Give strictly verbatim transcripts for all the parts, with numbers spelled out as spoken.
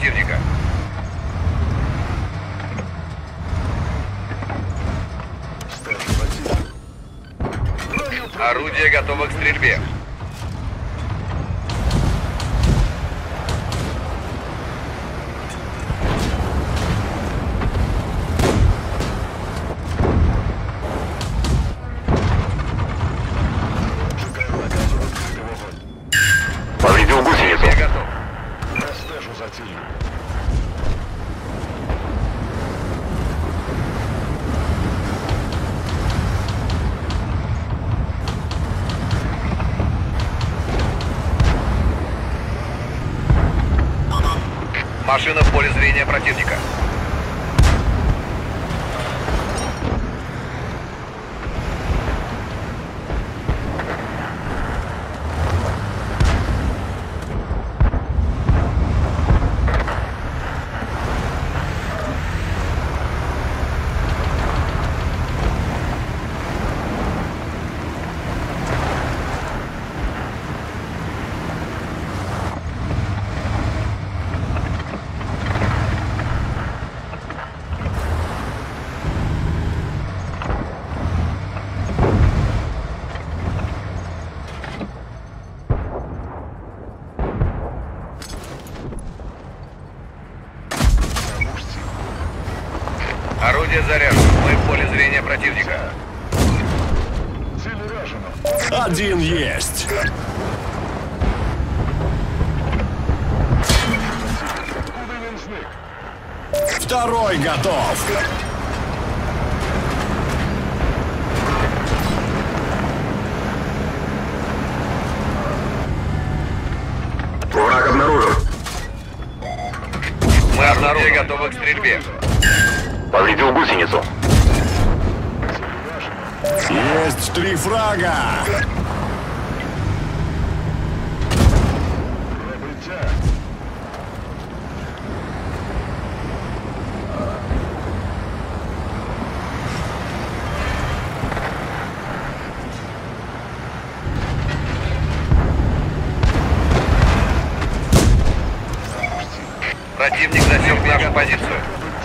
противника. Орудие готово к стрельбе. Повредил гусеницу. Я готов. Я стежу за целью. Машина в поле зрения противника. Орудие заряжено. Мы в поле зрения противника. Цель уражена. Один есть. Откуда вензник? Второй готов. Враг обнаружен. Мы орудие готовы к стрельбе. Повредил гусеницу. Есть три фрага. Пробытие. Противник засек нашу позицию.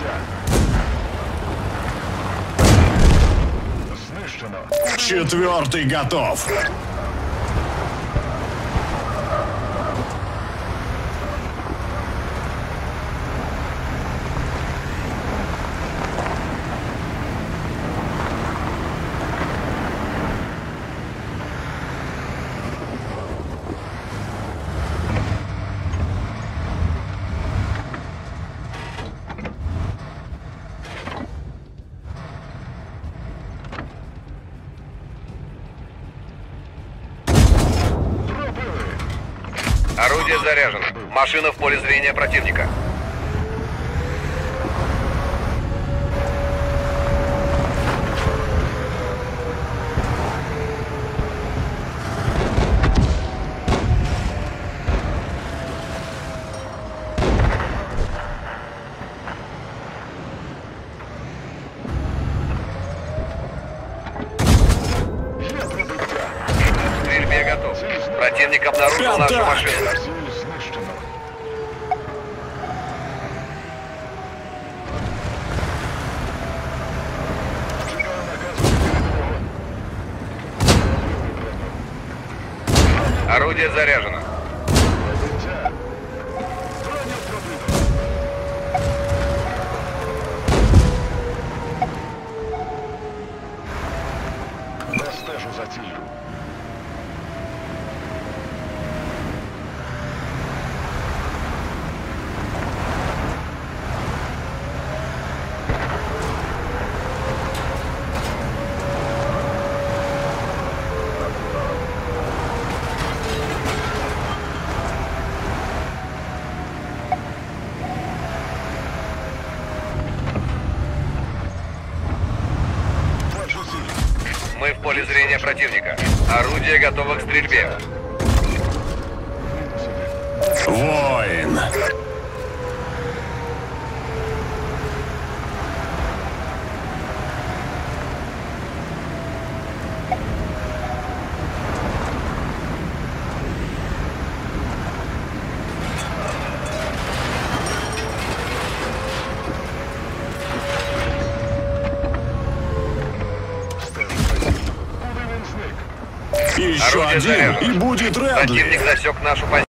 Знищено. Четвертый готов. Орудие заряжено. Машина в поле зрения противника. К стрельбе готов. Противник обнаружил нашу Контакт. машину. Цель знищена. Чекаю наказу передового. Орудие заряжено. Пробытие. Броня пробита. Я стежу за целью. Бачу цель. Мы в поле зрения противника. Орудие готово к стрельбе. Воин. Еще Орудие один, заряжено. и будет Редли. Противник засек нашу позицию.